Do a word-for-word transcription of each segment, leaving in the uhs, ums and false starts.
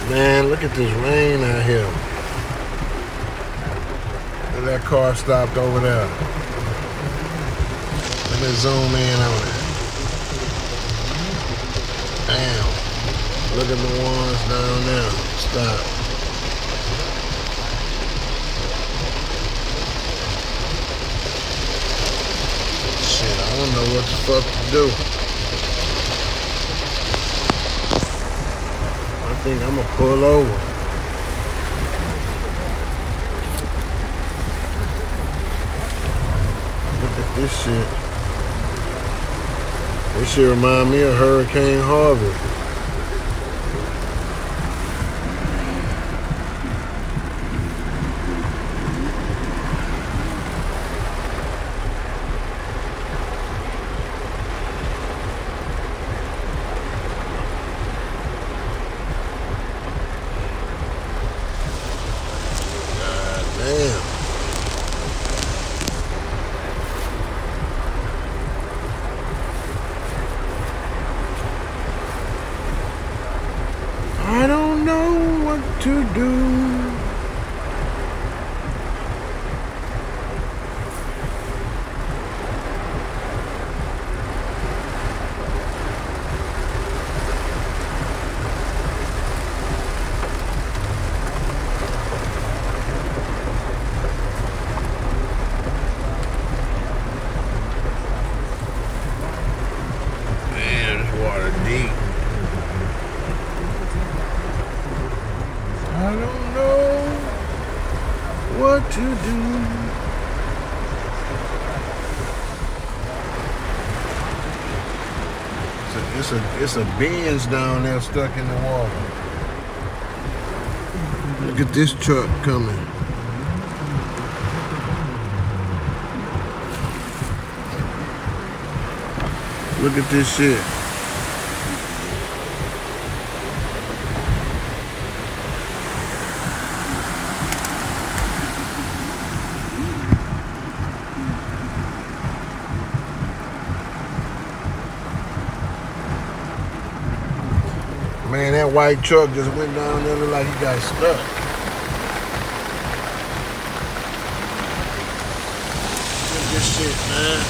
Man, look at this rain out here. And that car stopped over there. Let me zoom in on it. Damn. Look at the ones down there. Stop. Shit, I don't know what the fuck to do. I think I'm gonna pull over. Look at this shit. This shit remind me of Hurricane Harvey. Damn. I don't know what to do. Water deep. I don't know what to do. It's a, it's a, it's a Benz down there stuck in the water. Look at this truck coming. Look at this shit. Man, that white truck just went down there, looked like he got stuck. Look at this shit, man.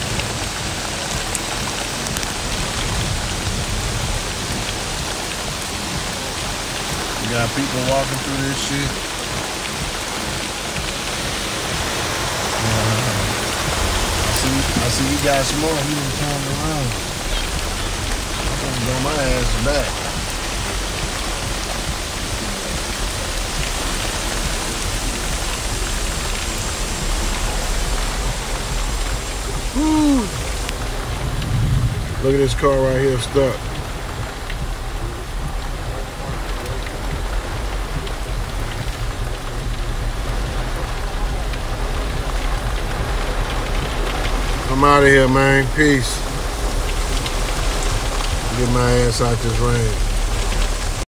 You got people walking through this shit. Uh, I see, I see you got smoke. He done turned around. I'm gonna go my ass back. Woo. Look at this car right here stuck. I'm out of here, man. Peace. Get my ass out this rain.